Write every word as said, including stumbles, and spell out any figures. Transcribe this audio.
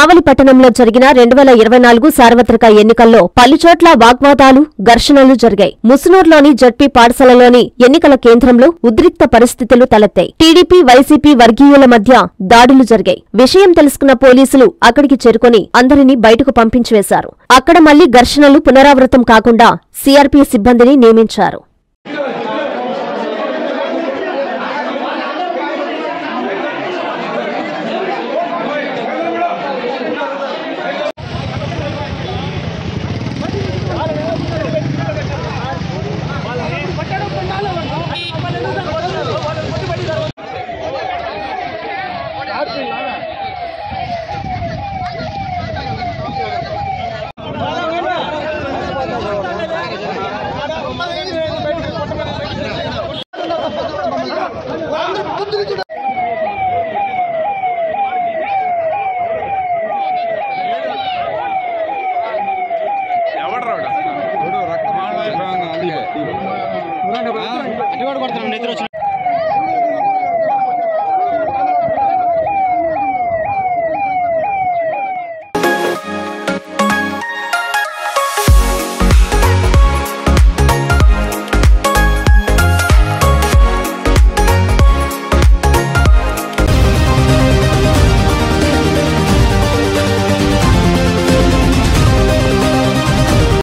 కావలి పట్టణంలో జరిగిన రెండు వేల ఇరవై నాలుగు సార్వత్రిక ఎన్నికల్లో పలుచోట్ల వాగ్వాదాలు, ఘర్షణలు జరిగాయి. ముసునూరులోని జడ్పీ పాఠశాలలోని ఎన్నికల కేంద్రంలో ఉద్రిక్త పరిస్థితులు తలెత్తాయి. టీడీపీ, వైసీపీ వర్గీయుల మధ్య దాడులు జరిగాయి. విషయం తెలుసుకున్న పోలీసులు అక్కడికి చేరుకుని అందరినీ బయటకు పంపించివేశారు. అక్కడ మళ్లీ ఘర్షణలు పునరావృతం కాకుండా సీఆర్పీ సిబ్బందిని నియమించారు.